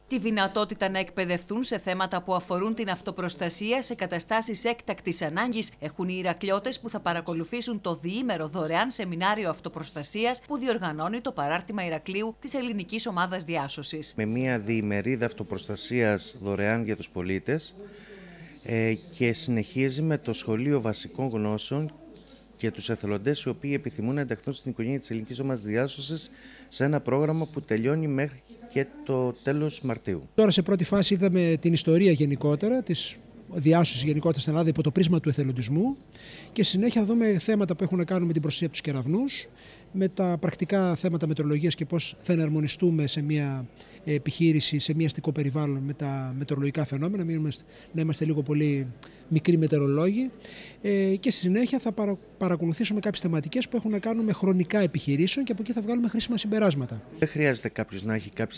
Τη δυνατότητα να εκπαιδευτούν σε θέματα που αφορούν την αυτοπροστασία σε καταστάσεις έκτακτης ανάγκης έχουν οι Ηρακλειώτες που θα παρακολουθήσουν το διήμερο δωρεάν σεμινάριο αυτοπροστασίας που διοργανώνει το Παράρτημα Ηρακλείου της Ελληνικής Ομάδας Διάσωσης. Με μια διημερίδα αυτοπροστασίας δωρεάν για τους πολίτες και συνεχίζει με το Σχολείο Βασικών Γνώσεων και τους εθελοντές οι οποίοι επιθυμούν να ενταχθούν στην οικογένεια της Ελληνικής Ομάδας Διάσωσης σε ένα πρόγραμμα που τελειώνει μέχρι και το τέλος Μαρτίου. Τώρα σε πρώτη φάση είδαμε την ιστορία γενικότερα, της διάσωσης γενικότερα στην Ελλάδα υπό το πρίσμα του εθελοντισμού και συνέχεια θα δούμε θέματα που έχουν να κάνουν με την προστασία από τους κεραυνούς, με τα πρακτικά θέματα μετεωρολογίας και πώς θα εναρμονιστούμε σε μια επιχείρηση, σε μια αστικό περιβάλλον με τα μετεωρολογικά φαινόμενα, να είμαστε λίγο πολύ μικροί μετεωρολόγοι και στη συνέχεια θα παρακολουθήσουμε κάποιες θεματικές που έχουν να κάνουν με χρονικά επιχειρήσεων και από εκεί θα βγάλουμε χρήσιμα συμπεράσματα. Δεν χρειάζεται κάποιος να έχει κάποιες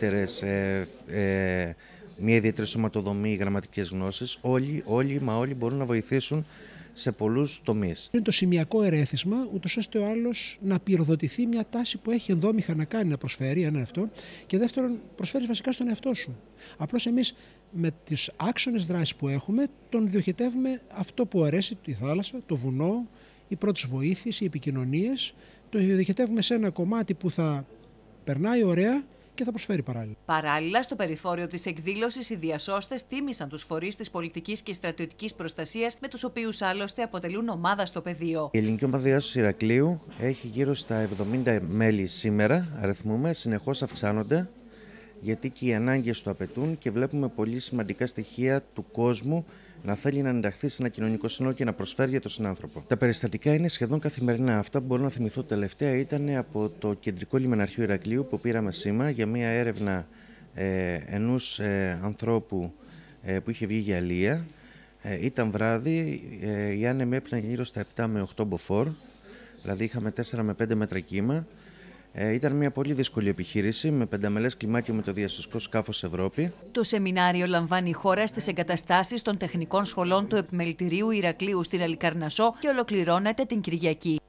μια ιδιαίτερη σωματοδομή ή γραμματικές γνώσεις. Όλοι μπορούν να βοηθήσουν σε πολλούς τομείς. Είναι το σημειακό ερέθισμα, ούτως ώστε ο άλλος να πυροδοτηθεί μια τάση που έχει ενδόμηχα να κάνει, να προσφέρει, ένα αυτό, και δεύτερον, προσφέρει βασικά στον εαυτό σου. Απλώς εμείς με τις άξονες δράσεις που έχουμε, τον διοχετεύουμε αυτό που αρέσει, τη θάλασσα, το βουνό, οι πρώτες βοήθειες, οι επικοινωνίες, το διοχετεύουμε σε ένα κομμάτι που θα περνάει ωραία και θα προσφέρει παράλληλα. Παράλληλα, στο περιθώριο της εκδήλωσης, οι διασώστες τίμησαν τους φορείς της πολιτικής και στρατιωτικής προστασίας, με τους οποίους άλλωστε αποτελούν ομάδα στο πεδίο. Η Ελληνική Ομάδα Διάσωσης Ηρακλείου έχει γύρω στα 70 μέλη σήμερα, αριθμούμε, συνεχώς αυξάνονται, γιατί και οι ανάγκες το απαιτούν και βλέπουμε πολύ σημαντικά στοιχεία του κόσμου να θέλει να ενταχθεί σε ένα κοινωνικό σύνολο και να προσφέρει για τον συνάνθρωπο. Τα περιστατικά είναι σχεδόν καθημερινά. Αυτά που μπορώ να θυμηθώ τελευταία ήταν από το Κεντρικό Λιμεναρχείο Ηρακλείου που πήραμε σήμα για μια έρευνα ενός ανθρώπου που είχε βγει για αλεία. Ήταν βράδυ, οι άνεμοι έπαιρναν γύρω στα 7 με 8 μποφόρ, δηλαδή είχαμε 4 με 5 μέτρα κύμα. Ήταν μια πολύ δύσκολη επιχείρηση με πενταμελές κλιμάκιο με το διασωστικό σκάφος Ευρώπη. Το σεμινάριο λαμβάνει η χώρα στις εγκαταστάσεις των τεχνικών σχολών του Επιμελητηρίου Ηρακλείου στην Αλικαρνασσό και ολοκληρώνεται την Κυριακή.